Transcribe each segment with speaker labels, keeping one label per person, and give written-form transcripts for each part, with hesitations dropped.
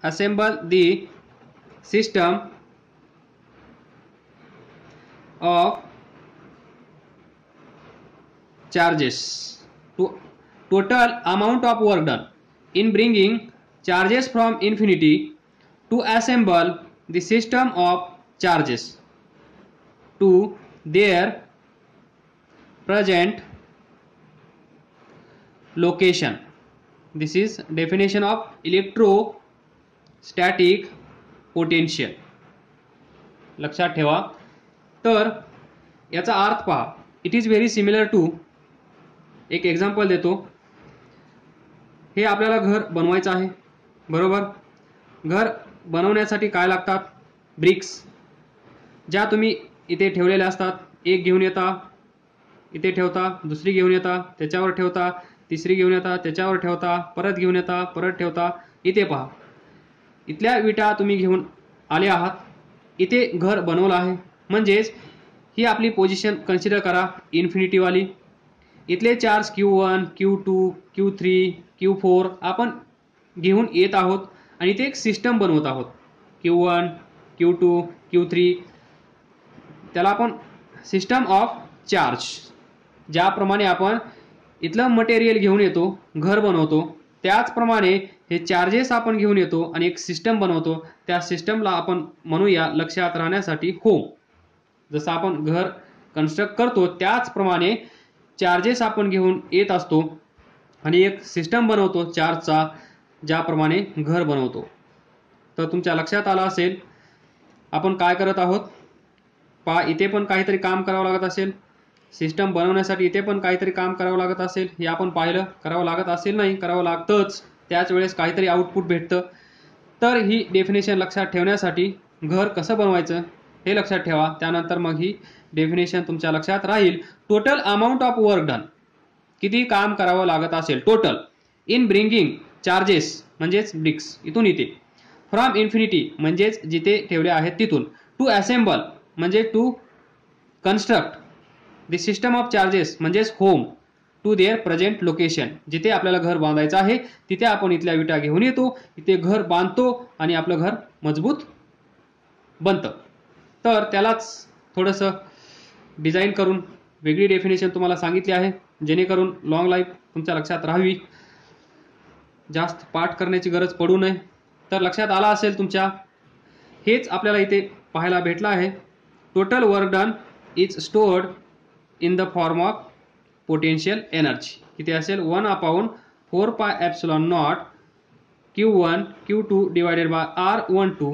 Speaker 1: assemble the system of charges to total amount of work done in bringing charges from infinity to assemble the system of charges to their present location. This is definition of electrostatic potential. लक्षात ठेवा. तर याचा अर्थ पहा. It is very similar to, एक example देतो. हे आपल्याला घर बनवायचं आहे, बरोबर. घर बनवण्यासाठी काय लागतात? ब्रिक्स, ज्या तुम्ही इथे ठेवलेल्या असतात. एक घेऊन येता, इथे ठेवता, दुसरी घेऊन येता, त्याच्यावर ठेवता, तिसरी घेऊन येता, त्याच्यावर ठेवता, परत घेऊन येता, परत ठेवता. इथे पहा, इथल्या विटा तुम्ही घेऊन आले आहात, इथे घर बनवलं आहे. म्हणजेच ही आपली पोझिशन कन्सिडर करा इन्फिनिटीवाली. इथले charge Q1, Q2, Q3, Q4 आपण घेऊन येत आहोत आणि इथे एक सिस्टम बनवत आहोत. Q1, Q2, Q3, त्याला आपण सिस्टम ऑफ चार्ज. ज्याप्रमाणे आपण इथलं मटेरियल घेऊन येतो, घर बनवतो, त्याचप्रमाणे हे चार्जेस आपण घेऊन येतो आणि एक सिस्टम बनवतो. त्या सिस्टमला आपण म्हणूया लक्षात राहण्यासाठी होम. जसं आपण घर कन्स्ट्रक्ट करतो त्याचप्रमाणे चार्जेस आपण घेऊन येत असतो आणि एक सिस्टम बनवतो चार्जचा, ज्याप्रमाणे घर बनवतो. तर तुमच्या लक्षात आलं असेल आपण काय करत आहोत. पहा, इथे पण काहीतरी काम करावं लागत असेल, सिस्टम बनवण्यासाठी इथे पण काहीतरी काम करावं लागत असेल. हे आपण पाहिलं. करावं लागत असेल नाही, करावं लागतंच. त्याच वेळेस काहीतरी आउटपुट भेटतं. तर ही डेफिनेशन लक्षात ठेवण्यासाठी घर कसं बनवायचं हे लक्षात ठेवा. त्यानंतर मग ही डेफिनेशन तुमच्या लक्षात राहील. Total amount of work done, किती काम करावं लागत असेल टोटल, इन ब्रिंगिंग चार्जेस म्हणजेच ब्रिक्स इथून इथे, फ्रॉम इन्फिनिटी म्हणजेच जिथे ठेवले आहेत तिथून, टू असेंबल म्हणजे to construct the system of charges म्हणजेच home, to their present location, जिथे आपल्याला घर बांधायचं आहे तिथे आपण इथल्या विटा घेऊन येतो, इथे घर बांधतो आणि आपलं घर मजबूत बनतं. तर त्यालाच थोडंसं डिझाईन करून वेगळी डेफिनेशन तुम्हाला सांगितली आहे, जेणेकरून लॉंग लाईफ तुमच्या लक्षात राहावी, जास्त पाठ करण्याची गरज पडू नये. तर लक्षात आला असेल तुमच्या. हेच आपल्याला इथे पाहायला भेटलं आहे. Total work done is stored in the form of potential energy. किती असेल? 1/4πε0 Q1 Q2 divided by R12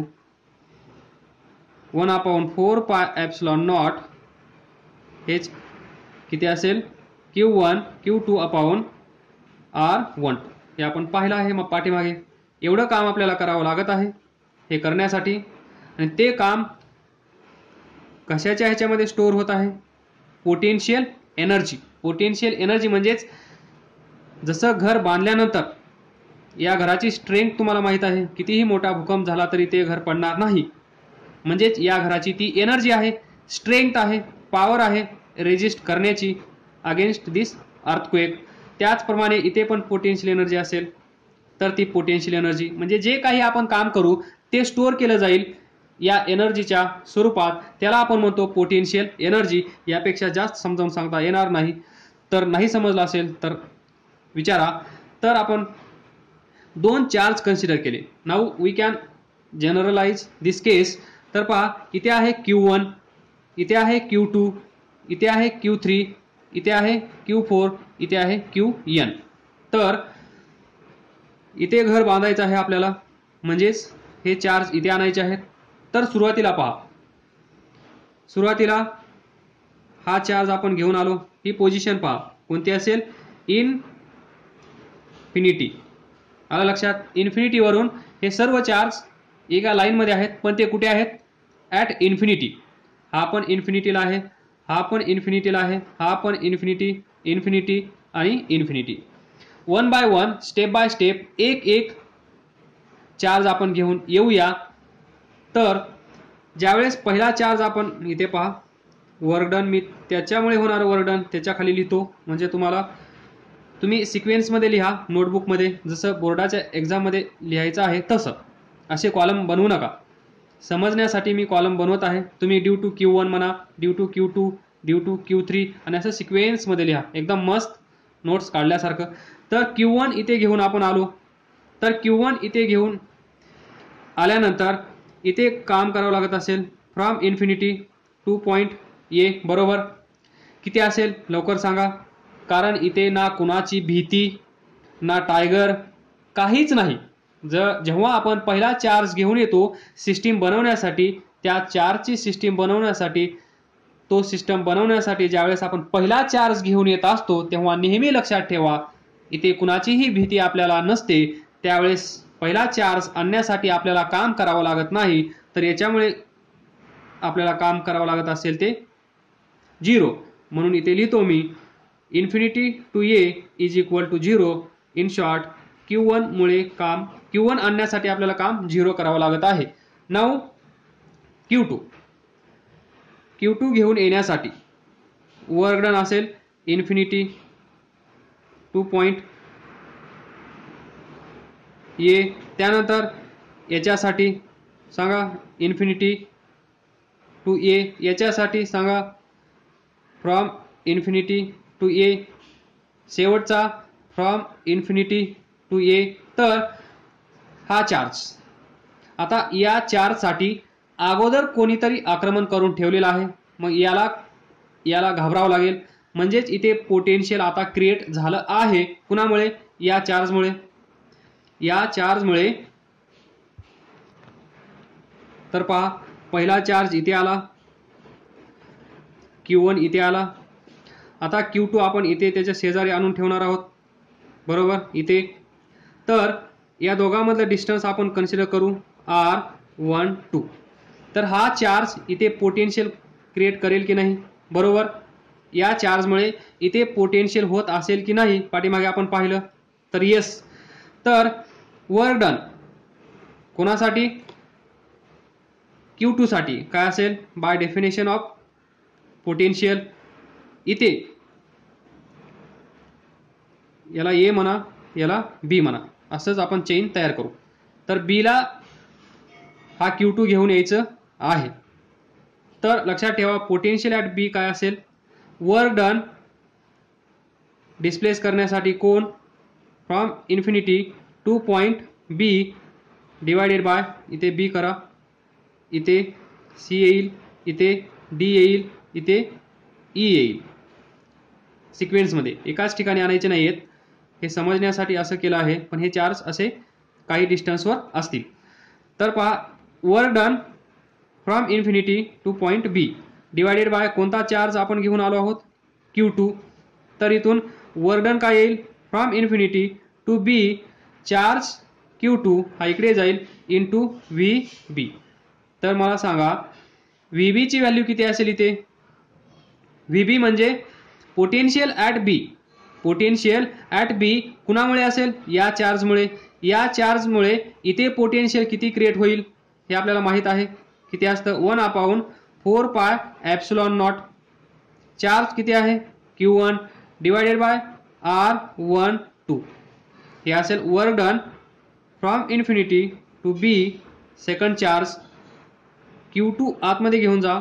Speaker 1: 1/4πε0 हेच किती असेल? Q1 Q2 upon R12. हे आपण पाहिलं आहे मग पाठीमागे. एवढं काम आपल्याला करावं लागत आहे हे करण्यासाठी. आणि ते काम कशाच्या ह्याच्यामध्ये स्टोअर होत आहे? Potential energy. पोटेन्शियल एनर्जी म्हणजेच जसं घर बांधल्यानंतर या घराची स्ट्रेंथ तुम्हाला माहीत आहे, कितीही मोठा भूकंप झाला तरी ते घर पडणार नाही. म्हणजेच या घराची ती एनर्जी आहे, स्ट्रेंथ आहे, पॉवर आहे रेजिस्ट करण्याची अगेन्स्ट दिस अर्थक्वेक. त्याचप्रमाणे इथे पण पोटेन्शियल एनर्जी असेल. तर ती पोटेन्शियल एनर्जी म्हणजे जे काही आपण काम करू ते स्टोअर केलं जाईल या एनर्जीच्या स्वरूपात. त्याला आपण म्हणतो पोटेन्शियल एनर्जी. यापेक्षा जास्त समजावून सांगता येणार नाही. तर नाही समजलं असेल तर विचारा. तर आपण दोन चार्ज कन्सिडर केले. Now we can generalise this case. तर पहा, इथे आहे Q1, इथे आहे Q2, इथे आहे Q3, इथे आहे Q4, इथे आहे Qn. तर इथे घर बांधायचं आहे आपल्याला, म्हणजेच हे चार्ज इथे आणायचे आहेत. तर सुरुवातीला पहा, सुरुवातीला हा चार्ज आपण घेऊन आलो. ही पोझिशन पहा कोणती असेल? इन्फिनिटी. आलं लक्षात? इन्फिनिटीवरून हे सर्व चार्ज एका लाईनमध्ये आहेत, पण ते कुठे आहेत? At infinity. हा पण इन्फिनिटीला आहे, हा पण इन्फिनिटीला आहे, हा पण इन्फिनिटी, इन्फिनिटी आणि infinity. One by one, step by step, एक एक चार्ज आपण घेऊन येऊया. तर ज्यावेळेस पहिला चार्ज आपण इथे पहा, वर्कडन, मी त्याच्यामुळे होणारं वर्कडन त्याच्या खाली लिहितो. म्हणजे तुम्ही सिक्वेन्समध्ये लिहा नोटबुकमध्ये, जसं बोर्डाच्या एक्झाममध्ये लिहायचं आहे तसं. असे कॉलम बनवू नका. समजण्यासाठी मी कॉलम बनवत आहे. तुम्ही ड्यू टू Q1 म्हणा, due to Q2, due to Q3 आणि असं सिक्वेन्समध्ये लिहा, एकदम मस्त नोट्स काढल्यासारखं. तर Q1 इथे घेऊन आपण आलो. तर Q1 इथे घेऊन आल्यानंतर इथे काम करावं लागत असेल from infinity to point A, बरोबर. किती असेल लवकर सांगा, कारण इथे ना कुणाची भीती ना टायगर काहीच नाही. जेव्हा आपण पहिला चार्ज घेऊन येतो सिस्टीम बनवण्यासाठी, त्या चार्जची सिस्टीम बनवण्यासाठी, तो सिस्टम बनवण्यासाठी ज्यावेळेस आपण पहिला चार्ज घेऊन येत असतो तेव्हा नेहमी लक्षात ठेवा इथे कुणाचीही भीती आपल्याला नसते. त्यावेळेस पहिला चार्ज आणण्यासाठी आपल्याला काम करावं लागत नाही. तर याच्यामुळे आपल्याला काम करावं लागत असेल ते 0. म्हणून इथे लिहितो मी infinity to A is equal to 0. In short Q1 मुळे काम Q1 आणण्यासाठी आपल्याला काम 0 करावं लागत आहे. नाउ Q2 घेऊन येण्यासाठी वर्क डन असेल इन्फिनिटी टू पॉईंट ए. त्यानंतर याच्यासाठी सांगा इन्फिनिटी टू ए. याच्यासाठी सांगा फ्रॉम इन्फिनिटी टू ए. शेवटचा फ्रॉम इन्फिनिटी टू ए. तर हा चार्ज, आता या चार्जसाठी अगोदर कोणीतरी आक्रमण करून ठेवलेलं आहे. मग याला घाबरावं लागेल. म्हणजेच इथे पोटेन्शियल आता क्रिएट झालं आहे. कुणामुळे? या चार्जमुळे. तर पहा, पहिला चार्ज इथे आला, Q1 इथे आला. आता Q2 आपण इथे त्याच्या शेजारी आणून ठेवणार आहोत, बरोबर, इथे. तर या दोघांमधलं डिस्टन्स आपण कन्सिडर करू R12. तर हा चार्ज इथे पोटेन्शियल क्रिएट करेल की नाही, बरोबर. या चार्जमुळे इथे पोटेन्शियल होत असेल की नाही पाठीमागे आपण पाहिलं, तर येस. तर वर्क डन कोणासाठी? Q2 साठी काय असेल? बाय डेफिनेशन ऑफ पोटेन्शियल इथे याला ए म्हणा, याला बी म्हणा, असंच आपण चेन तयार करू. तर बीला हा Q2 घेऊन यायचं आहे. तर लक्षात ठेवा पोटेन्शियल ॲट बी काय असेल? वर्क डन डिस्प्लेस करण्यासाठी कोण? From infinity to point B divided by, इथे बी करा, इथे सी येईल, इथे डी येईल, इथे ई येईल. सिक्वेन्समध्ये एकाच ठिकाणी आणायचे नाही आहेत. हे समजण्यासाठी असं केलं आहे, पण हे चार्ज असे काही डिस्टन्सवर असतील. तर पहा, work done from infinity to point B divided by कोणता चार्ज आपण घेऊन आलो आहोत? Q2. तर इथून वर्क डन काय येईल? From infinity to B charge Q2 हा इकडे जाईल इंटू VB. तर मला सांगा VB ची व्हॅल्यू किती असेल इथे? VB म्हणजे potential at B. Potential at B कुणामुळे असेल? या चार्जमुळे. या चार्जमुळे इथे पोटेन्शियल किती क्रिएट होईल हे आपल्याला माहित आहे. किती असतं? 1/4πε0. चार्ज किती आहे? Q1 divided by R12. हे असेल work done from infinity to B second charge. Q2 आतमध्ये घेऊन जा,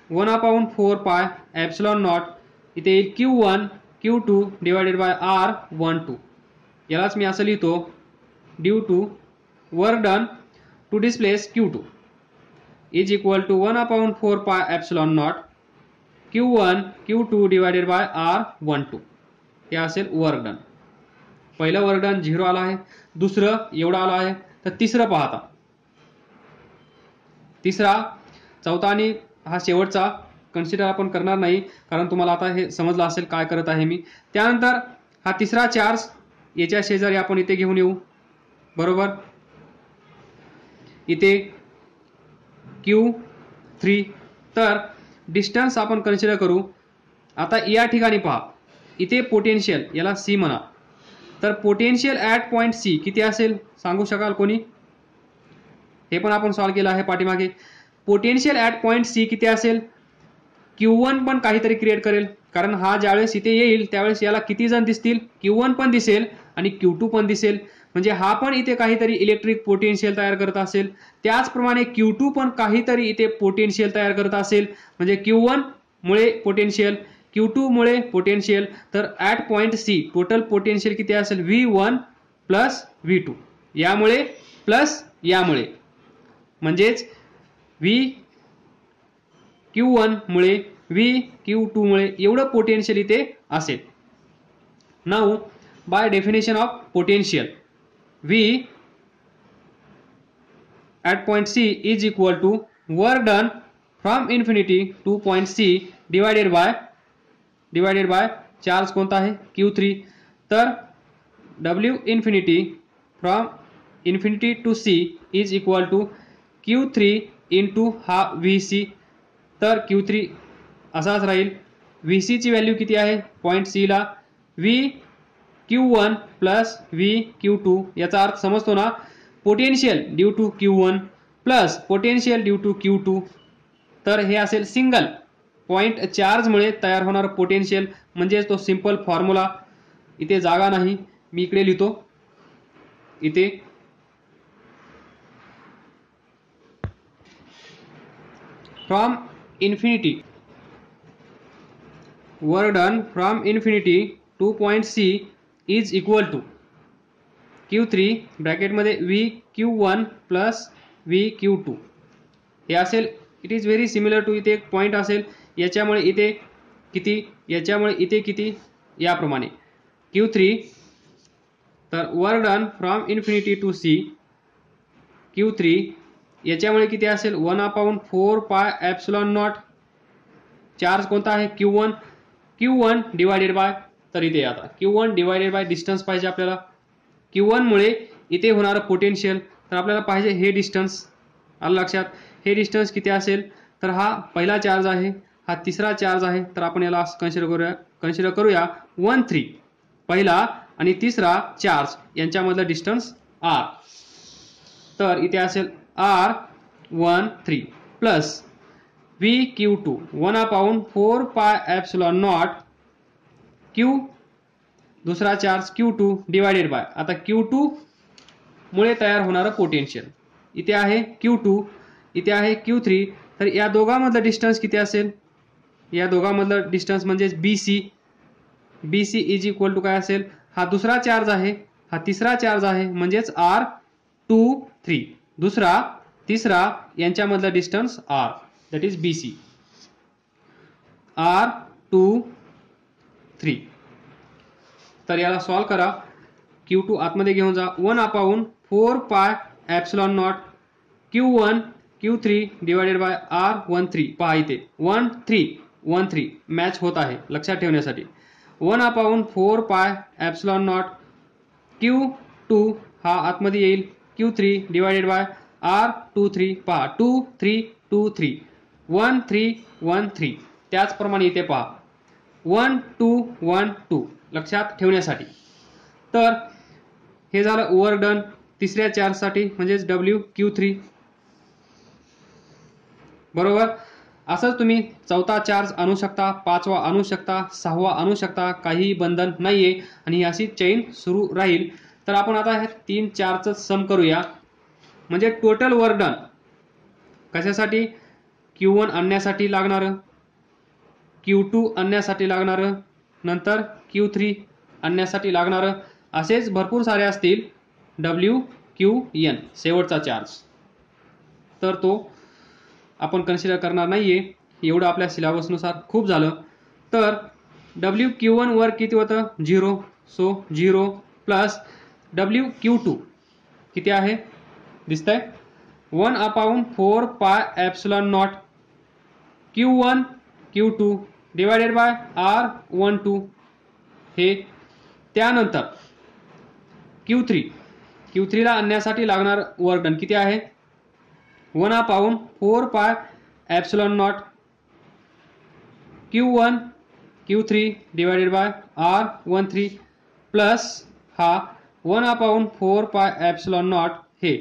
Speaker 1: 1/4πε0. इथे येईल Q1 Q2 divided by R12. यालाच मी असं लिहितो due to work done to displace Q2 is equal to 1/4πε0 Q1 Q2 divided by R12. हे असेल वर्क डन. पहिलं वर्क डन 0 आला आहे, दुसरं एवढं आलं आहे. तर तिसरं पाहता, तिसरा, चौथा आणि हा शेवटचा कन्सिडर आपण करणार नाही, कारण तुम्हाला आता हे समजलं असेल काय करत आहे मी. त्यानंतर हा तिसरा चार्ज याच्या शेजारी आपण इथे घेऊन येऊ, बरोबर. इथे Q3. तर डिस्टन्स आपण कन्सिडर करू. आता या ठिकाणी पहा, इथे पोटेन्शियल, याला C म्हणा. तर पोटेन्शियल ॲट पॉईंट C किती असेल सांगू शकाल कोणी? हे पण आपण सॉल्व्ह केलं आहे पाठीमागे. पोटेन्शियल ॲट पॉईंट C किती असेल? Q1 पण काहीतरी क्रिएट करेल, कारण हा ज्यावेळेस इथे येईल त्यावेळेस याला किती जण दिसतील? Q1 पण दिसेल आणि Q2 पण दिसेल. म्हणजे हा पण इथे काहीतरी इलेक्ट्रिक पोटेन्शियल तयार करत असेल, त्याचप्रमाणे Q2 पण काहीतरी इथे पोटेन्शियल तयार करत असेल, म्हणजे Q1 मुळे पोटेन्शियल, Q2 मुळे पोटेन्शियल, तर at point C total potential किती असेल V1 प्लस V2, यामुळे प्लस यामुळे, म्हणजेच Q1 मुळे Q2 मुळे एवढं पोटेन्शियल इथे असेल. Now by definition of potential, V at point C is equal to work done from infinity to point C divided by charge कोणता आहे Q3. तर W infinity from infinity to C is equal to Q3 into हा VC. तर Q3 असाच राहील. VC ची value किती आहे पॉइंट C ला, Q1 प्लस Q2. याचा अर्थ समजतो ना, potential due to Q1 plus potential due to Q2. तर हे असेल सिंगल पॉइंट चार्जमुळे तयार होणार पोटेन्शियल, म्हणजे तो सिंपल फॉर्म्युला. इथे जागा नाही, मी इकडे लिहितो. इथे from infinity, work done from infinity to point C is equal to Q3 ब्रॅकेटमध्ये Q1 प्लस Q2 हे असेल. It is very similar to, इथे एक पॉइंट असेल, याच्यामुळे इथे किती, याच्यामुळे इथे किती, याप्रमाणे Q3. तर work done from infinity to C Q3 याच्यामुळे किती असेल 1/4 पाय एप्सिलॉन नॉट. चार्ज कोणता आहे Q1 डिवायडेड बाय, तर इथे आता Q1 डिवायडेड बाय डिस्टन्स पाहिजे आपल्याला. Q1 मुळे इथे होणारं पोटेन्शियल, तर आपल्याला पाहिजे हे डिस्टन्स. आलं लक्षात, हे डिस्टन्स किती असेल, तर हा पहिला चार्ज आहे, हा तिसरा चार्ज आहे, तर आपण याला कन्सिडर करूया 1-3 पहिला आणि तिसरा चार्ज यांच्यामधलं डिस्टन्स R. तर इथे असेल R13 plus Q2 1/4 pi epsilon naught Q दुसरा चार्ज Q2 डिवायडेड बाय, आता Q2 मुळे तयार होणारं पोटेन्शियल इथे आहे Q2, इथे आहे Q3. तर या दोघांमधलं डिस्टन्स किती असेल, या दोघांमधलं डिस्टन्स म्हणजे BC इज इक्वल टू काय असेल, हा दुसरा चार्ज आहे, हा तिसरा चार्ज आहे, म्हणजेच R23 दुसरा तिसरा यांच्यामधलं distance R, that is BC. R23. तर याला सॉल्व करा. Q2 आतमध्ये घेऊन जा, 1/4 pi epsilon naught Q1 Q3 divided by R13. पहा इथे 1-3 मॅच होत आहे, लक्षात ठेवण्यासाठी. 1/4 पाय एप्सिलॉन नॉट Q2 हा आतमध्ये येईल Q3 डिवायडेड बाय R23. पहा 2-3 1-3 त्याचप्रमाणे इथे पहा 1-2 लक्षात ठेवण्यासाठी. तर हे झालं वर्क डन तिसऱ्या चार्जसाठी, म्हणजेच Q3. बरोबर. असंच तुम्ही चौथा चार्ज आणू शकता, पाचवा आणू शकता, सहावा आणू शकता, काहीही बंधन नाहीये, आणि ही अशी चेन सुरू राहील. तर आपण आता हे 3 चार्जचं सम करूया, म्हणजे टोटल वर्क डन कशासाठी, Q1 आणण्यासाठी लागणारं, Q2 आणण्यासाठी लागणारं, नंतर Q3 आणण्यासाठी लागणारं, असेच भरपूर सारे असतील WQN शेवटचा चार्ज. तर तो आपण कन्सिडर करणार नाहीये, एवढं आपल्या सिलेबसनुसार खूप झालं. तर WQ1 वर किती होतं 0, सो 0 प्लस WQ2 किती आहे दिसतंय 1/4 pi epsilon naught Q1 Q2 divided by R12 हे. त्यानंतर Q3 ला आणण्यासाठी लागणार वर्क डन किती आहे 1/4 pi epsilon naught Q1 Q3 divided by R13 plus हा 1/4 पाय एप्सिलॉन नॉट हे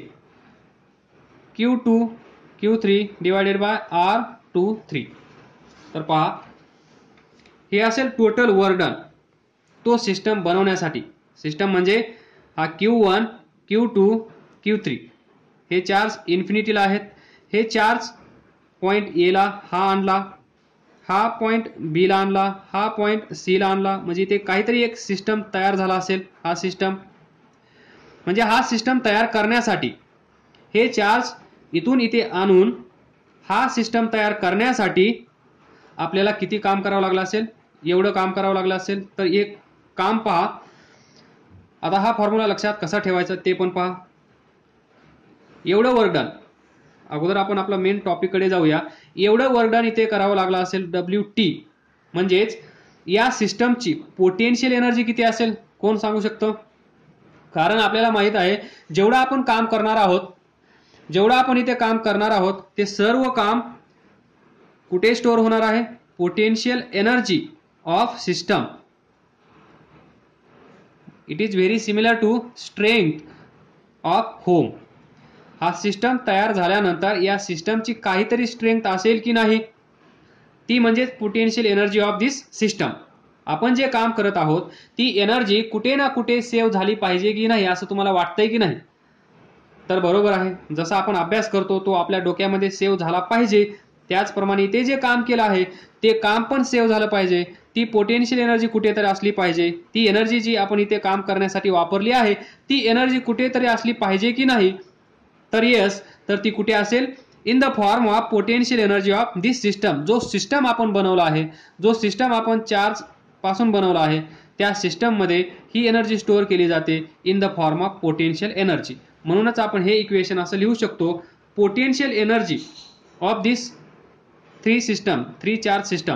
Speaker 1: Q2 Q3 divided bye R23. तर पहा हे असेल टोटल वर्क डन तो सिस्टम बनवण्यासाठी. सिस्टम म्हणजे हा Q1 Q2 Q3 हे चार्ज इन्फिनिटीला आहेत. हे चार्ज पॉईंट एला हा आणला, हा पॉईंट बीला आणला, हा पॉईंट सीला आणला, म्हणजे इथे काहीतरी एक सिस्टम तयार झाला असेल. हा सिस्टम म्हणजे हा सिस्टम तयार करण्यासाठी हे चार्ज इथून इथे आणून हा सिस्टम तयार करण्यासाठी आपल्याला किती काम करावं लागलं असेल, एवढं काम करावं लागलं असेल. तर एक काम पहा. आता हा फॉर्म्युला लक्षात कसा ठेवायचा ते पण पहा. एवढं वर्क डन, अगोदर आपण आपला मेन टॉपिककडे जाऊया. एवढं वर्क डन इथे करावं लागलं असेल WT, म्हणजेच या सिस्टमची पोटेन्शियल एनर्जी किती असेल कोण सांगू शकतो? कारण आपल्याला माहित आहे जेवढं आपण काम करणार आहोत, जेवढं आपण इथे काम करणार आहोत ते सर्व काम कुठे स्टोअर होणार आहे? Potential energy of system. It is very similar to strength of home. हा सिस्टम तयार झाल्यानंतर या सिस्टमची काहीतरी स्ट्रेंथ असेल की नाही, ती म्हणजे potential energy of this system. आपण जे काम करत आहोत ती एनर्जी कुठे ना कुठे सेव्ह झाली पाहिजे की नाही, असं तुम्हाला वाटतंय की नाही? तर बरोबर आहे. जसा आपण अभ्यास करतो तो आपल्या डोक्यामध्ये सेव्ह झाला पाहिजे, त्याचप्रमाणे ते जे काम केलं आहे ते काम पण सेव्ह झालं पाहिजे. ती पोटेन्शियल एनर्जी कुठेतरी असली पाहिजे. ती एनर्जी जी आपण इथे काम करण्यासाठी वापरली आहे ती एनर्जी कुठेतरी असली पाहिजे की नाही? तर येस, तर ती कुठे असेल? In the form of potential energy of this system. जो सिस्टम आपण बनवला आहे, जो सिस्टम आपण चार्ज पासून बनवला आहे, त्या सिस्टम मध्ये ही एनर्जी स्टोअर केली जाते in the form of potential energy. म्हणूनच आपण हे इक्वेशन असं लिहू शकतो, potential energy of this three charge system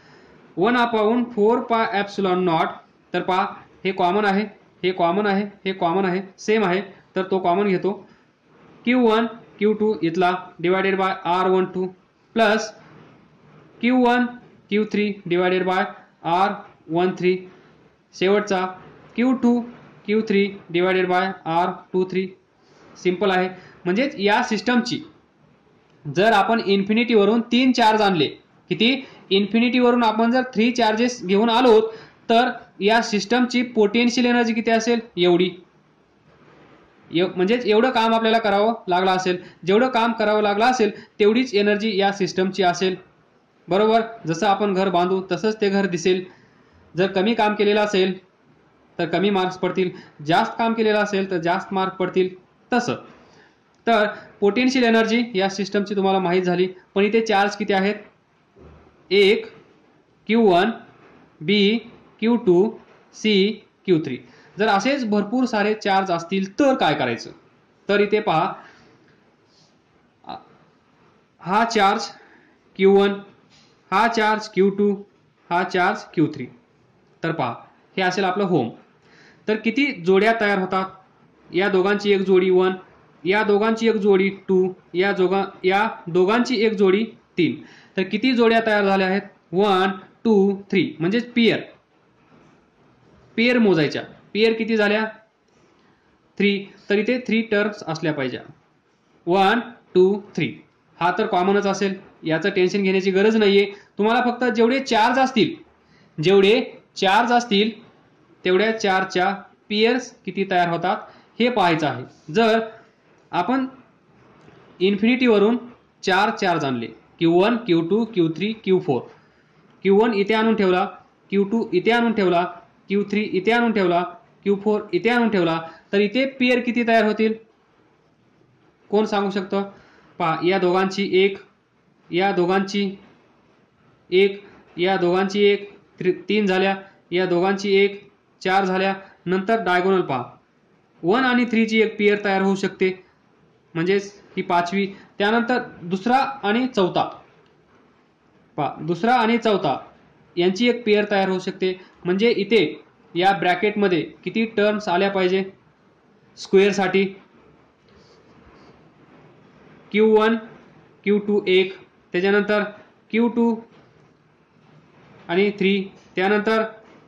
Speaker 1: 1/4πε0. तर पहा हे कॉमन आहे, हे कॉमन आहे, हे कॉमन आहे, सेम आहे, तर तो कॉमन घेतो. Q1 Q2 इथला divided by R12 plus Q1 Q3 divided by R13, शेवटचा Q2 Q3 divided bye R23. Simple आहे. म्हणजेच या सिस्टमची जर आपण इन्फिनिटीवरून 3 चार्ज आणले, किती? इन्फिनिटीवरून आपण जर 3 चार्जेस घेऊन आलो तर या सिस्टमची पोटेन्शियल एनर्जी किती असेल? एवढी. म्हणजेच एवढं काम आपल्याला करावं लागलं असेल. जेवढं काम करावं लागलं असेल तेवढीच एनर्जी या सिस्टमची असेल. बरोबर. जसं आपण घर बांधू तसंच ते घर दिसेल. जर कमी काम केलेलं असेल तर कमी मार्क्स पडतील, जास्त काम केलेलं असेल तर जास्त मार्क पडतील. तसं तर पोटेन्शियल एनर्जी या सिस्टमची तुम्हाला माहीत झाली. पण इथे चार्ज किती आहेत? 1 Q1 B Q2 C Q3. जर असेच भरपूर सारे चार्ज असतील तर काय करायचं? तर इथे पहा, हा चार्ज Q1, हा चार्ज Q2, हा चार्ज Q3. तर पहा हे असेल आपलं होम. तर किती जोड्या तयार होतात? या दोघांची एक जोडी 1, या दोघांची एक जोडी 2, या दोघांची एक जोडी 3. तर किती जोड्या तयार झाल्या आहेत? 1 2 3, म्हणजेच पेयर. पेयर मोजायच्या. पेयर किती झाल्या? 3. तर इथे 3 टर्म्स असल्या पाहिजे. 1 2 3. हा तर कॉमनच असेल, याचं टेन्शन घेण्याची गरज नाहीये. तुम्हाला फक्त जेवढे चार्ज असतील तेवढ्या चार्जच्या पेयर्स किती तयार होतात हे पाहायचं आहे. जर आपण इन्फिनिटीवरून 4 चार्ज आणले, Q1 Q2 Q3 Q4, Q1 इथे आणून ठेवला, Q2 इथे आणून ठेवला, Q3 इथे आणून ठेवला, Q4 इथे आणून ठेवला, तर इथे पेयर किती तयार होतील कोण सांगू शकतो? पहा, या दोघांची एक, या दोघांची एक, या दोघांची एक, 3 झाल्या, या दोघांची एक, 4 झाल्या. नंतर डायगोनल पहा, 1 आणि 3 ची एक पेयर तयार होऊ शकते, म्हणजेच ही 5वी. त्यानंतर दुसरा आणि चौथा पहा, दुसरा आणि चौथा यांची एक पेयर तयार होऊ शकते. म्हणजे इथे या ब्रॅकेटमध्ये किती टर्म्स आल्या पाहिजे स्क्वेअरसाठी? Q1 Q2 1, त्याच्यानंतर Q2 आणि 3, त्यानंतर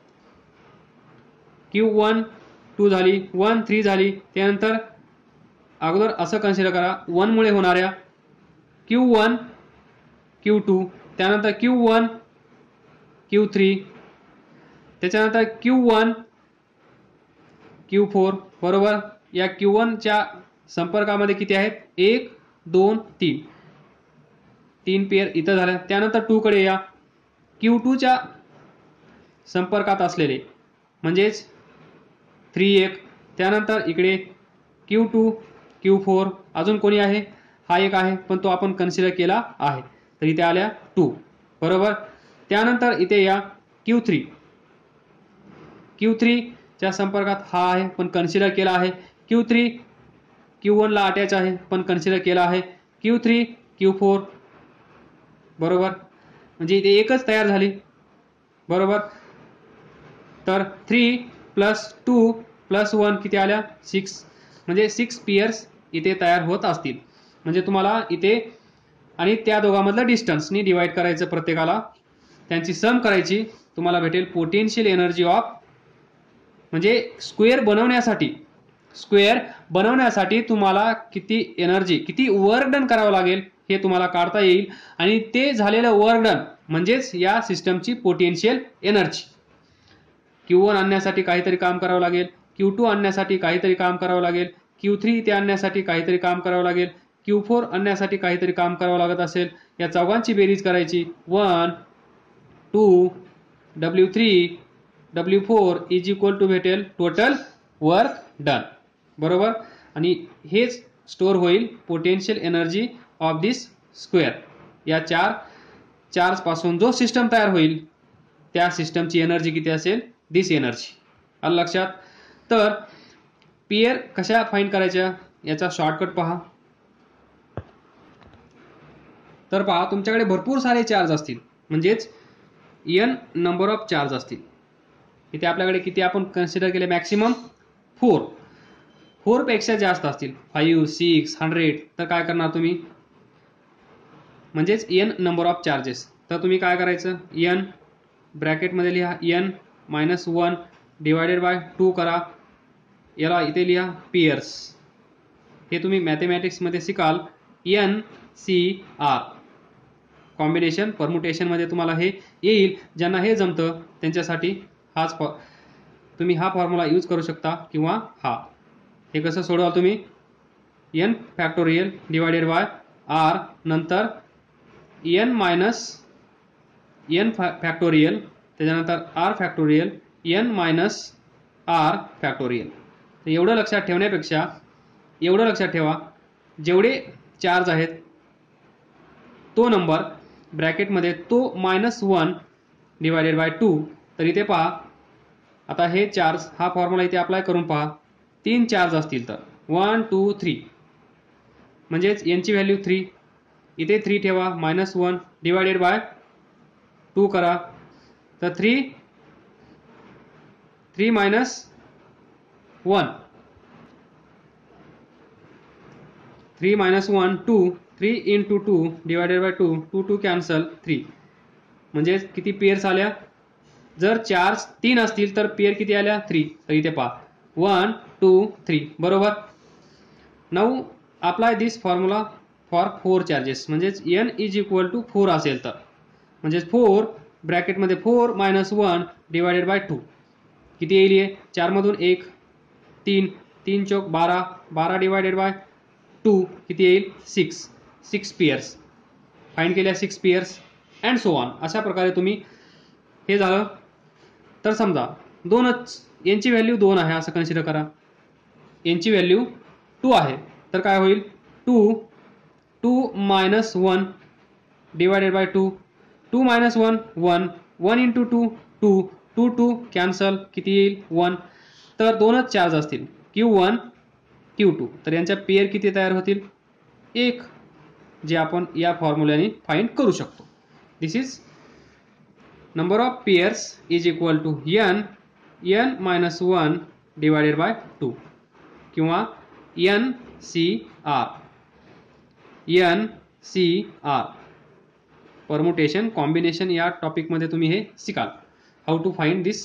Speaker 1: Q1 2 झाली, 1 3 झाली. त्यानंतर अगोदर असं कन्सिडर करा 1 मुळे होणाऱ्या Q1 Q2, त्यानंतर Q1 Q3, त्याच्यानंतर Q1 Q4, बरोबर. या Q1च्या संपर्कामध्ये किती आहेत? 1 2 3 तीन पेअर इथं झाल्या. त्यानंतर 2 कडे या. Q2च्या संपर्कात असलेले म्हणजेच 3 1. त्यानंतर इकडे Q2 Q4 अजून कोणी आहे? हा एक आहे पण तो आपण कन्सिडर केला आहे, तर इथे आल्या 2 बरोबर. त्यानंतर इथे या Q3 च्या संपर्कात हा आहे पण कन्सिडर केला आहे. Q3 Q1 ला अटॅच आहे पण कन्सिडर केला आहे. Q3 Q4 बरोबर, म्हणजे इथे एकच तयार झाली बरोबर. तर 3 + 2 + 1 किती आल्या? 6, म्हणजे 6 पेअर्स इथे तयार होत असतील. म्हणजे तुम्हाला इथे आणि त्या दोघांमधलं डिस्टन्सनी डिवाइड करायचं, प्रत्येकाला त्यांची सम करायची, तुम्हाला भेटेल पोटेन्शियल एनर्जी ऑफ. म्हणजे स्क्वेअर बनवण्यासाठी तुम्हाला किती एनर्जी, किती वर्क डन करावं लागेल हे तुम्हाला काढता येईल. आणि ते झालेलं वर्क डन म्हणजेच या सिस्टमची पोटेन्शियल एनर्जी. Q1 आणण्यासाठी काहीतरी काम करावं लागेल, Q2 आणण्यासाठी काहीतरी काम करावं लागेल, Q3 इथे आणण्यासाठी काहीतरी काम करावं लागेल, Q4 आणण्यासाठी काहीतरी काम करावं लागत असेल. या चौघांची बेरीज करायची. 1 2 W3 W4 is equal to भेटेल टोटल वर्क डन बरोबर. आणि हेच स्टोअर होईल potential energy of this square. या चार्ज पासून जो सिस्टम तयार होईल त्या सिस्टमची एनर्जी किती असेल? This energy. आलं लक्षात? तर पेअर कशा फाइंड करायच्या याचा शॉर्टकट पहा. तर पहा, तुमच्याकडे भरपूर सारे चार्ज असतील म्हणजेच n नंबर ऑफ चार्ज असतील. इथे आपल्याकडे किती आपण कन्सिडर केले? मॅक्सिमम 4 पेक्षा जास्त असतील, 5 6 100. तर काय करणार तुम्ही? म्हणजेच n नंबर ऑफ चार्जेस. तर तुम्ही काय करायचं? n ब्रॅकेटमध्ये लिहा n - 1 डिवायडेड बाय 2 करा. याला इथे लिहा पेअर्स. हे तुम्ही मॅथमॅटिक्समध्ये शिकाल NCR. कॉम्बिनेशन परमुटेशनमध्ये तुम्हाला हे येईल. ज्यांना हे जमतं त्यांच्यासाठी तुम्ही हा फॉर्म्युला यूज करू शकता किंवा हा. हे कसं सोडवाल तुम्ही? n factorial divided by r, नंतर n - n फॅक्टोरियल, त्याच्यानंतर r factorial, n - r factorial. तर एवढं लक्षात ठेवण्यापेक्षा एवढं लक्षात ठेवा, जेवढे चार्ज आहेत तो नंबर ब्रॅकेटमध्ये तो -1 डिवायडेड बाय 2. तर इथे पहा, आता हे चार्ज, हा फॉर्म्युला इथे अप्लाय करून पहा. 3 चार्ज असतील तर 1 2 3, म्हणजेच n ची व्हॅल्यू 3. इथे 3 ठेवा, -1 डिवायडेड बाय 2 करा. तर 3 - 1 3 - 1 2, 3 × 2 डिवायडेड बाय 2, 2 2 कॅन्सल, 3. म्हणजे किती पेअर्स आल्या? जर चार्ज 3 असतील तर पेअर किती आल्या? 3. तर इथे पहा 1 2 3 बरोबर. Now apply this formula for 4 charges. म्हणजेच n इज इक्वल टू 4 असेल तर, म्हणजेच 4 ब्रॅकेटमध्ये 4 - 1 डिवायडेड बाय 2 किती येईल? 4 मधून 1 3, 3 चौक 12, 12 डिवायडेड बाय 2 किती येईल? 6 पेअर्स फाइंड केल्या, 6 पेअर्स अँड सो ऑन. अशा प्रकारे तुम्ही हे झालं. तर समजा दोनच, n ची व्हॅल्यू 2 आहे असं कन्सिडर करा. n ची व्हॅल्यू 2 आहे तर काय होईल? 2 - 1 डिवायडेड बाय 2, 2 - 1 1, 1 × 2 2, 2 2 कॅन्सल, किती येईल? 1. तर दोनच चार्ज असतील Q1 Q2, तर यांच्या पेअर किती तयार होतील? 1, जे आपण या फॉर्म्युल्याने फाइंड करू शकतो. This is number of pairs is equal to n - 1 divided by 2 किंवा NCR. NCR परमुटेशन कॉम्बिनेशन या टॉपिकमध्ये तुम्ही हे शिकाल, how to find this.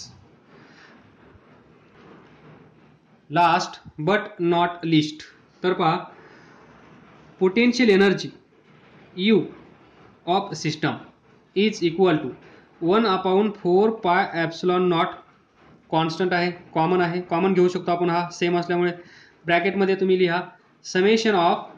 Speaker 1: Last but not least. तर पहा, potential energy U of system is equal to 1/4 πε0. Constant आहे, common आहे, common घेऊ शकतो आपण, हा सेम असल्यामुळे. ब्रॅकेटमध्ये तुम्ही लिहा summation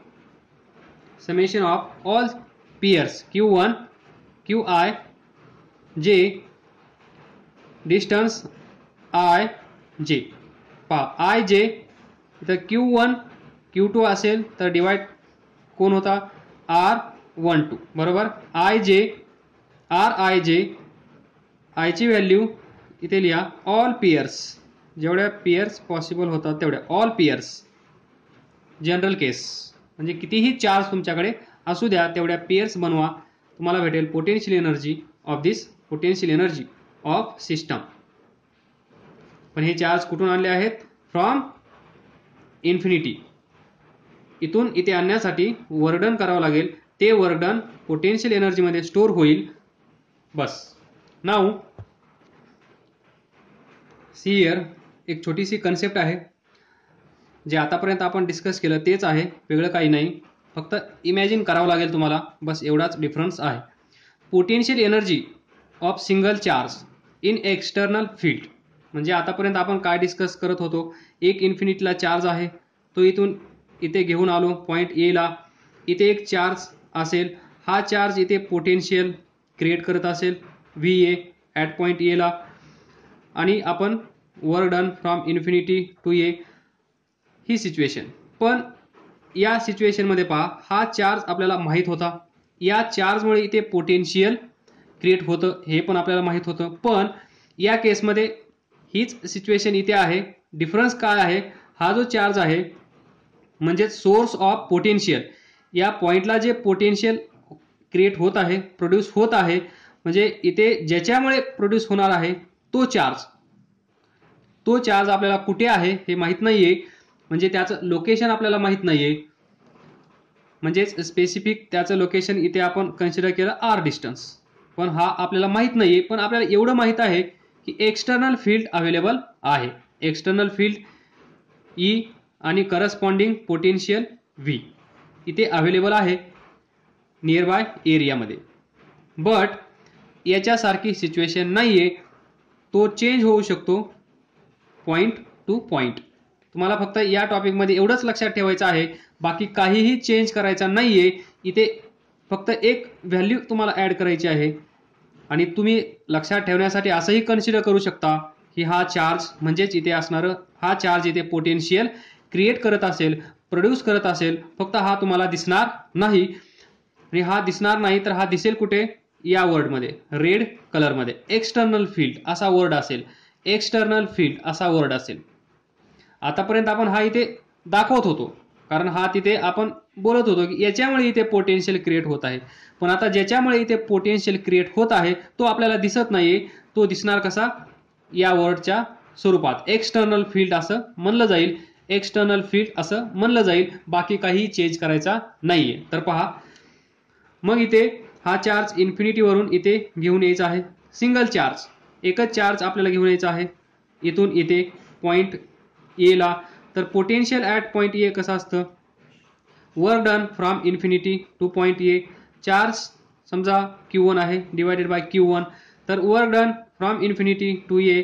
Speaker 1: of all pairs Q1 QI जे डिस्टन्स IJ. पहा IJ इथं Q1 Q2 असेल तर डिवाइड कोण होता R12 बरोबर. RIJ I ची व्हॅल्यू इथे लिहा ऑल पियर्स, जेवढ्या पियर्स पॉसिबल होतात तेवढ्या ऑल पियर्स. जनरल केस म्हणजे कितीही चार्ज तुमच्याकडे असू द्या तेवढ्या पियर्स बनवा, तुम्हाला भेटेल पोटेन्शियल एनर्जी ऑफ सिस्टम. पण हे चार्ज कुठून आणले आहेत? From infinity. इथून इथे आणण्यासाठी वर्क डन करावं लागेल, ते वर्क डन पोटेन्शियल एनर्जीमध्ये स्टोअर होईल. बस. नाऊ सी हिअर एक छोटीशी कन्सेप्ट आहे, जे आतापर्यंत आपण डिस्कस केलं तेच आहे, वेगळं काही नाही. फक्त इमॅजिन करावं लागेल तुम्हाला, बस एवढाच डिफरन्स आहे. Potential energy of single charge in external field म्हणजे आतापर्यंत आपण काय डिस्कस करत होतो, एक इन्फिनिटीला चार्ज आहे, तो इथून इथे घेऊन आलो पॉईंट ए ला, इथे एक चार्ज असेल, हा चार्ज इथे पोटेन्शियल क्रिएट करत असेल VA ॲट पॉईंट ए ला, आणि आपण work done from infinity to A ही सिच्युएशन. पण या सिच्युएशनमध्ये पहा हा चार्ज आपल्याला माहीत होता, या चार्जमुळे इथे पोटेन्शियल क्रिएट होतं हे पण आपल्याला माहीत होतं. पण या केसमध्ये हीच सिच्युएशन इथे आहे. डिफरन्स काय आहे? हा जो चार्ज आहे म्हणजे सोर्स ऑफ पोटेन्शियल, या पॉईंटला जे पोटेन्शियल क्रिएट होत आहे, प्रोड्यूस होत आहे, म्हणजे इथे ज्याच्यामुळे प्रोड्यूस होणार आहे तो चार्ज आपल्याला कुठे आहे हे माहीत नाहीये, म्हणजे त्याचं लोकेशन आपल्याला माहीत नाहीये. म्हणजेच स्पेसिफिक त्याचं लोकेशन इथे आपण कन्सिडर केलं R डिस्टन्स, पण हा आपल्याला माहीत नाहीये. पण आपल्याला एवढं माहीत आहे की एक्सटर्नल फील्ड अवेलेबल आहे, एक्सटर्नल फील्ड E आणि करस्पॉन्डिंग पोटेन्शियल V इथे अवेलेबल आहे नियर बाय एरियामध्ये. बट याच्यासारखी सिच्युएशन नाहीये, तो चेंज होऊ शकतो पॉईंट टू पॉईंट. तुम्हाला फक्त या टॉपिकमध्ये एवढंच लक्षात ठेवायचं आहे, बाकी काहीही चेंज करायचा नाहीये. इथे फक्त एक व्हॅल्यू तुम्हाला ॲड करायची आहे. आणि तुम्ही लक्षात ठेवण्यासाठी असंही कन्सिडर करू शकता की हा चार्ज म्हणजेच इथे असणारं हा चार्ज इथे पोटेन्शियल क्रिएट करत असेल, प्रोड्यूस करत असेल, फक्त हा तुम्हाला दिसणार नाही. आणि हा दिसणार नाही तर हा दिसेल कुठे? या वर्डमध्ये, रेड कलरमध्ये एक्सटर्नल फील्ड असा वर्ड असेल, एक्सटर्नल फील्ड असा वर्ड असेल. आतापर्यंत आपण हा इथे दाखवत होतो, कारण हा तिथे आपण बोलत होतो की याच्यामुळे इथे पोटेन्शियल क्रिएट होत आहे. पण आता ज्याच्यामुळे इथे पोटेन्शियल क्रिएट होत आहे तो आपल्याला दिसत नाहीये, तो दिसणार कसा? या वर्डच्या स्वरूपात एक्सटर्नल फील्ड असं म्हणलं जाईल, एक्सटर्नल फील्ड असं म्हणलं जाईल, बाकी काही चेंज करायचा नाहीये. तर पहा, मग इथे हा चार्ज इन्फिनिटीवरून इथे घेऊन यायचा आहे, सिंगल चार्ज, एकच चार्ज आपल्याला घेऊन यायचा आहे इथून इथे पॉईंट ए ला. तर पोटेन्शियल ॲट पॉईंट ए कसं असतं? Work done from infinity to point A, charge समजा Q1 आहे डिवायडेड बाय Q1, तर work done from infinity to A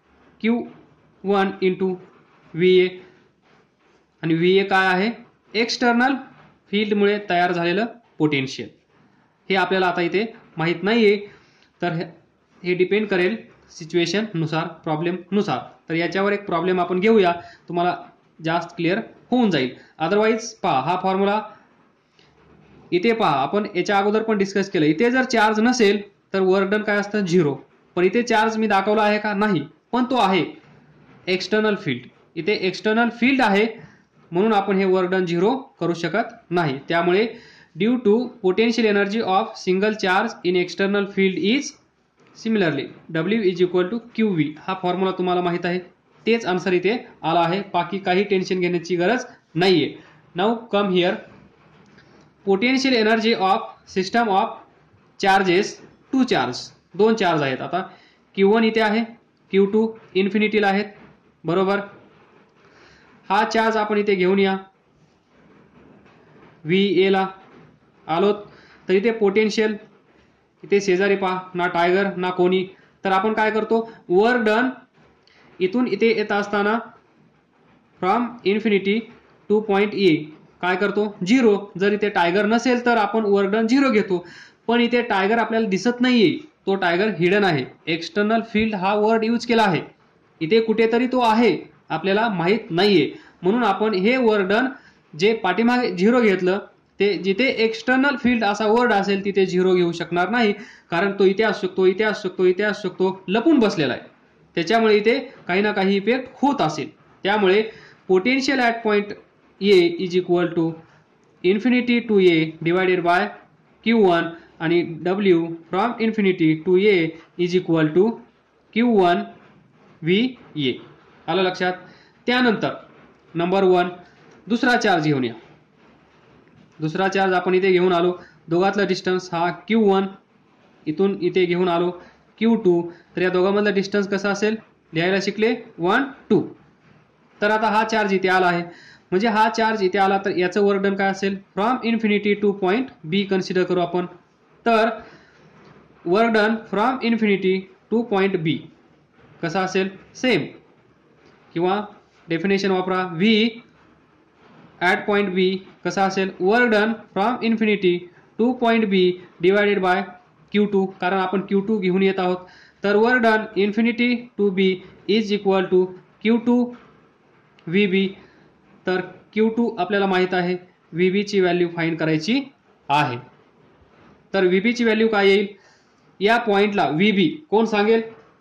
Speaker 1: Q1 into VA. आणि VA काय आहे? एक्सटर्नल फील्डमुळे तयार झालेलं पोटेन्शियल. हे आपल्याला आता इथे माहीत नाहीये, तर हे डिपेंड करेल सिच्युएशन नुसार, प्रॉब्लेम नुसार. तर याच्यावर एक प्रॉब्लेम आपण घेऊया, तुम्हाला जास्त क्लिअर होऊन जाईल. अदरवाईज पहा हा फॉर्म्युला इथे पहा, आपण याच्या अगोदर पण डिस्कस केलं. इथे जर चार्ज नसेल तर वर्क डन काय असतं? 0. पण इथे चार्ज मी दाखवला आहे का? नाही, पण तो आहे एक्सटर्नल फील्ड. इथे एक्सटर्नल फील्ड आहे म्हणून आपण हे वर्क डन 0 करू शकत नाही. त्यामुळे due to potential energy of single charge in external field is similarly W is equal to QV. हा फॉर्म्युला तुम्हाला माहित आहे, तेच आन्सर इथे आला आहे, बाकी काही टेन्शन घेण्याची गरज नाहीये. Now come here, potential energy of system of charges, two charge, दोन चार्ज आहेत. आता Q1 इथे आहे, Q2 इन्फिनिटीला आहेत बरोबर. हा चार्ज आपण इथे घेऊन या VA ला आलोत, तर इथे पोटेन्शियल इथे शेजारी पहा, ना टायगर ना कोणी. तर आपण काय करतो? वर्क डन इथून इथे येत असताना from infinity to point A काय करतो 0. जर इथे टायगर नसेल तर आपण वर्क डन 0 घेतो, पण इथे टायगर आपल्याला दिसत नाहीये, तो टायगर हिडन आहे. एक्सटर्नल फील्ड हा वर्ड यूज केला आहे, इथे कुठेतरी तो आहे आपल्याला माहित नाहीये, म्हणून आपण हे वर्क डन जे पाठीमागे 0 घेतलं ते जिथे एक्सटर्नल फील्ड असा वर्ड असेल तिथे 0 घेऊ शकणार नाही, कारण तो इथे असू शकतो, इथे असू शकतो, इथे असू शकतो, लपून बसलेला आहे. त्याच्यामुळे इथे काही ना काही इफेक्ट होत असेल. त्यामुळे potential at point A is equal to infinity to A divided by Q1 आणि W from infinity to A is equal to Q1 VA. आलं लक्षात. त्यानंतर नंबर 1 दुसरा चार्ज घेऊन या. दुसरा चार्ज आपण इथे घेऊन आलो, दोघातला डिस्टन्स हा Q1, इथून इथे घेऊन आलो Q2. तर या दोघांमधला डिस्टन्स कसा असेल लिहायला शिकले 1 2. तर आता हा चार्ज इथे आला आहे, म्हणजे हा चार्ज इथे आला तर याचं वर्क डन काय असेल from infinity to point B consider करू आपण. तर work done from infinity to point B कसा असेल सेम, किंवा डेफिनेशन वापरा V ॲट पॉईंट बी कसा असेल work done from infinity to point B divided by Q2, कारण आपण Q2 घेऊन येत आहोत. तर work done infinity to B is equal to Q2 VB. तर Q2 आपल्याला माहित आहे, VB ची व्हॅल्यू फाइंड करायची आहे. तर VB ची व्हॅल्यू काय येईल, या पॉइंटला VB कोण सांगेल,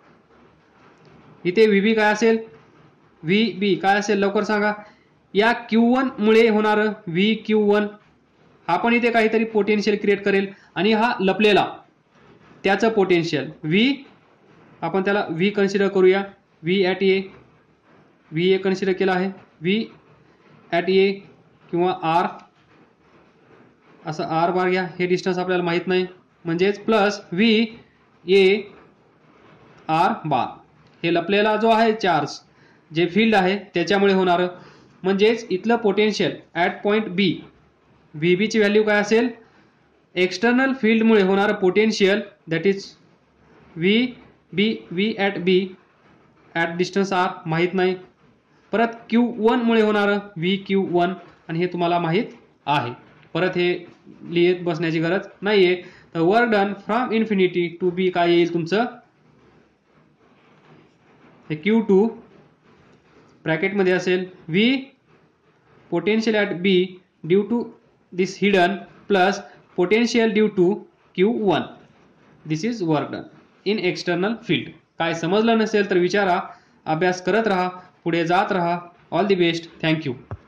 Speaker 1: इथे VB काय असेल, VB काय असेल लवकर सांगा. या Q1 मुळे होणार VQ1, हा पण इथे काहीतरी पोटेन्शियल क्रिएट करेल, आणि हा लपलेला त्याचं पोटेन्शियल V, आपण त्याला V कन्सिडर करूया. V at A, VA consider केला आहे, V ॲट ए किंवा R, असं R बार घ्या, हे डिस्टन्स आपल्याला माहित नाही, म्हणजेच प्लस VA R बार, हे लपलेला जो आहे चार्ज जे फील्ड आहे त्याच्यामुळे होणार. म्हणजेच इथलं potential at point B VB ची व्हॅल्यू काय असेल, एक्सटर्नल फील्डमुळे होणारं potential that is V at B at distance R माहीत नाही, परत Q1 मुळे होणारं VQ1, आणि हे तुम्हाला माहीत आहे. परत हे लिहित बसण्याची गरज नाहीये. तर work done from infinity to B काय येईल तुमचं, हे Q2 ब्रॅकेटमध्ये असेल V potential at B due to this hidden plus potential due to Q1. This is work done in external field. काय समजलं नसेल तर विचारा, अभ्यास करत राहा, पुढे जात राहा. All the best. थँक्यू.